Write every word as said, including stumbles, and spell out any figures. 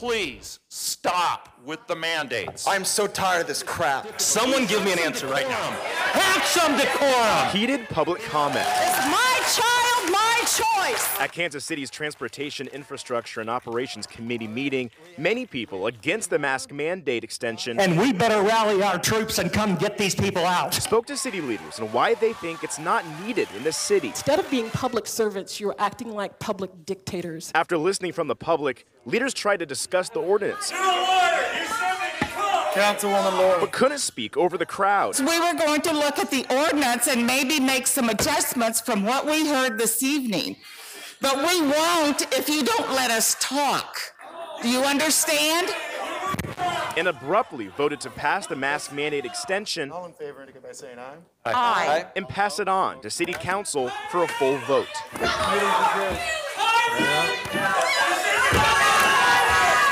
please stop with the mandates. I'm so tired of this crap. Someone give me an answer right now. Have some decorum. Heated public comment. It's my child, my choice. At Kansas City's Transportation Infrastructure and Operations Committee meeting, many people against the mask mandate extension and we better rally our troops and come get these people out. Spoke to city leaders and why they think it's not needed in the city. Instead of being public servants, you're acting like public dictators. After listening from the public, leaders tried to discuss the ordinance. Councilwoman Laura. But couldn't speak over the crowd. We were going to look at the ordinance and maybe make some adjustments from what we heard this evening. But we won't if you don't let us talk. Do you understand? And abruptly voted to pass the mask mandate extension. All in favor indicate by saying aye. Aye. Aye. And pass it on to City Council for a full vote. Yeah.